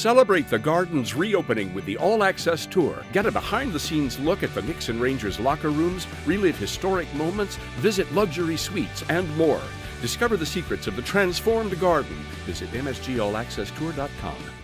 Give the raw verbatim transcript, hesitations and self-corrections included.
Celebrate the Garden's reopening with the All Access Tour. Get a behind-the-scenes look at the Knicks and Rangers locker rooms, relive historic moments, visit luxury suites, and more. Discover the secrets of the transformed Garden. Visit m s g all access tour dot com.